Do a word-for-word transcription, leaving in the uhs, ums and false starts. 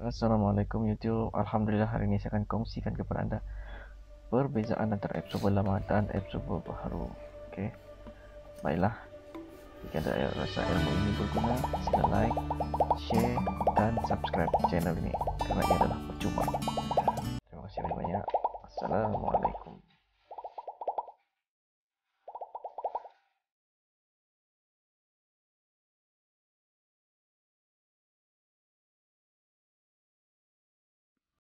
Assalamualaikum YouTube. Alhamdulillah hari ini saya akan kongsikan kepada anda perbezaan antara absorber lama dan absorber baru. Okey. Baiklah. Jika anda rasa ilmu ini berguna, sila like, share dan subscribe channel ini kerana ia adalah percuma.